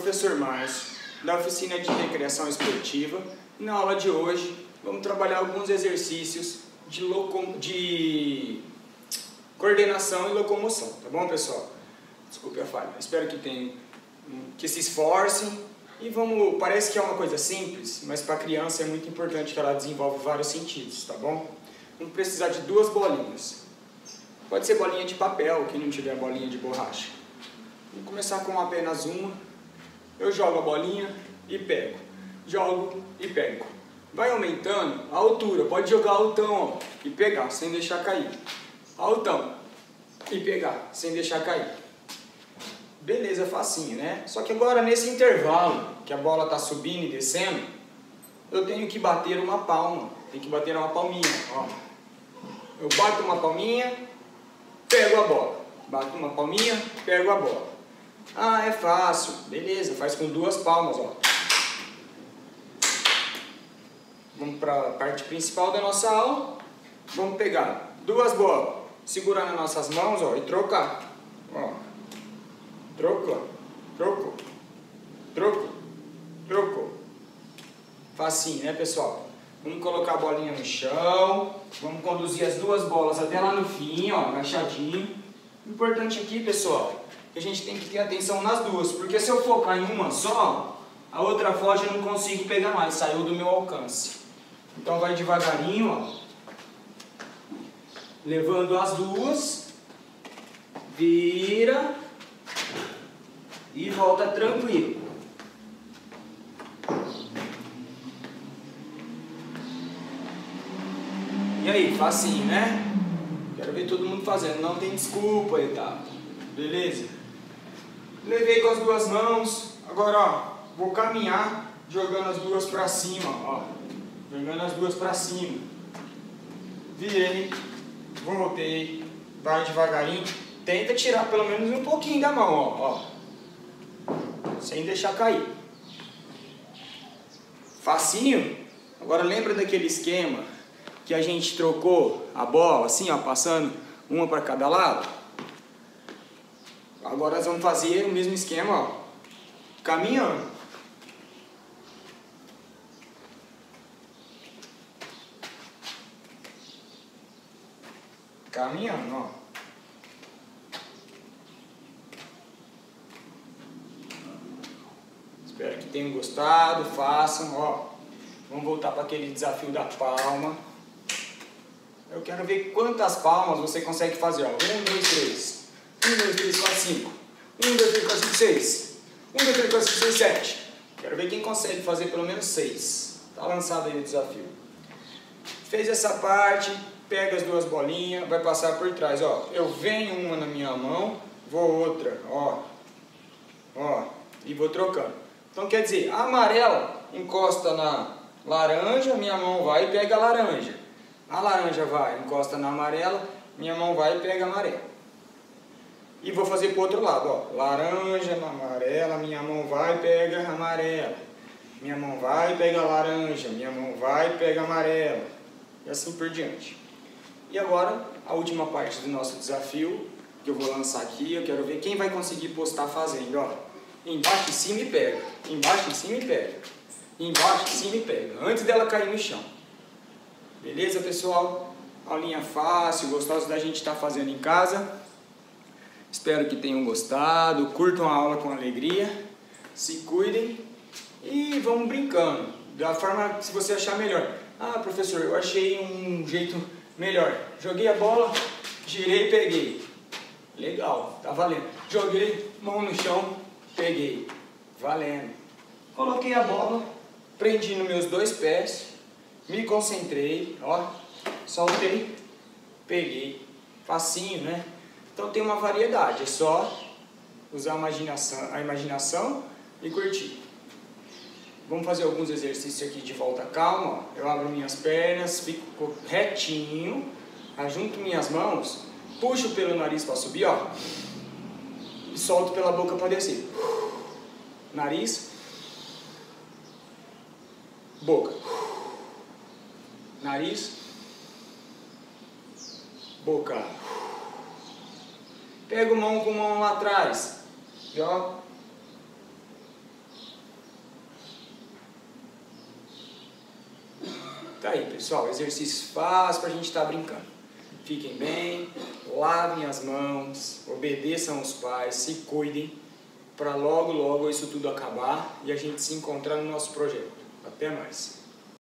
professor Márcio, da oficina de recreação esportiva. E na aula de hoje vamos trabalhar alguns exercícios de coordenação e locomoção, tá bom, pessoal? Desculpe a falha. Espero que se esforcem e parece que é uma coisa simples, mas para a criança é muito importante que ela desenvolva vários sentidos, tá bom? Vamos precisar de 2 bolinhas. Pode ser bolinha de papel, quem não tiver bolinha de borracha. Vamos começar com apenas uma. Eu jogo a bolinha e pego. Jogo e pego. Vai aumentando a altura. Pode jogar altão, ó, e pegar, sem deixar cair. Altão e pegar, sem deixar cair. Beleza, facinho, né? Só que agora nesse intervalo, que a bola está subindo e descendo, eu tenho que bater uma palma. Tem que bater uma palminha, ó. Eu bato uma palminha, pego a bola. Bato uma palminha, pego a bola. Ah, é fácil. Beleza, faz com 2 palmas, ó. Vamos para a parte principal da nossa aula. Vamos pegar 2 bolas, segurar nas nossas mãos, ó, e trocar. Ó. Trocou, trocou, trocou, trocou. Facinho, né, pessoal? Vamos colocar a bolinha no chão. Vamos conduzir as 2 bolas até lá no fim, ó, agachadinho. O importante aqui, pessoal, que a gente tem que ter atenção nas 2, porque se eu focar em uma só, a outra foge eu não consigo pegar mais, saiu do meu alcance. Então vai devagarinho, ó, levando as 2, vira e volta tranquilo. E aí, facinho, né? Quero ver todo mundo fazendo, não tem desculpa aí, tá? Beleza? Levei com as 2 mãos, agora, ó, vou caminhar jogando as 2 pra cima, ó. Jogando as 2 pra cima. Virei, voltei, vai devagarinho. Tenta tirar pelo menos um pouquinho da mão, ó. Sem deixar cair. Facinho? Agora lembra daquele esquema que a gente trocou a bola, assim, ó, passando uma para cada lado? Agora nós vamos fazer o mesmo esquema, ó, caminhando. Caminhando, ó. Espero que tenham gostado, façam, ó. Vamos voltar para aquele desafio da palma. Eu quero ver quantas palmas você consegue fazer, ó. 1, 2, 3. 1, 2, 3, 4, 5. 1, 2, 3, 4, 5, 6. 1, 2, 3, 4, 5, 6, 7. Quero ver quem consegue fazer pelo menos 6. Tá lançado aí o desafio. Fez essa parte, pega as 2 bolinhas, vai passar por trás, ó. Eu venho uma na minha mão, vou outra, ó. Ó, e vou trocando. Então quer dizer, a amarela encosta na laranja, minha mão vai e pega a laranja. A laranja vai, encosta na amarela, minha mão vai e pega a amarela. E vou fazer para o outro lado, ó. Laranja na amarela, minha mão vai e pega a amarela. Minha mão vai e pega a laranja, minha mão vai e pega a amarela. E assim por diante. E agora, a última parte do nosso desafio, que eu vou lançar aqui, eu quero ver quem vai conseguir postar fazendo, ó. Embaixo, em cima e pega. Embaixo, em cima e pega. Embaixo, em cima e pega. Antes dela cair no chão. Beleza, pessoal? Aulinha fácil, gostosa da gente estar fazendo em casa. Espero que tenham gostado. Curtam a aula com alegria. Se cuidem. E vamos brincando. Da forma que você achar melhor. Ah, professor, eu achei um jeito melhor. Joguei a bola, girei e peguei. Legal, tá valendo. Joguei, mão no chão, peguei. Valendo. Coloquei a bola, prendi nos meus 2 pés, me concentrei, ó, soltei, peguei. Facinho, né? Então tem uma variedade, é só usar a imaginação e curtir. Vamos fazer alguns exercícios aqui de volta calma, ó. Eu abro minhas pernas, fico retinho, ajunto minhas mãos, puxo pelo nariz para subir, ó, e solto pela boca para descer. Nariz, boca, nariz, boca. Pego mão com mão lá atrás, e ó, Tá aí, pessoal, exercício fácil pra gente estar brincando. Fiquem bem, lavem as mãos, obedeçam os pais, se cuidem, para logo isso tudo acabar e a gente se encontrar no nosso projeto. Até mais.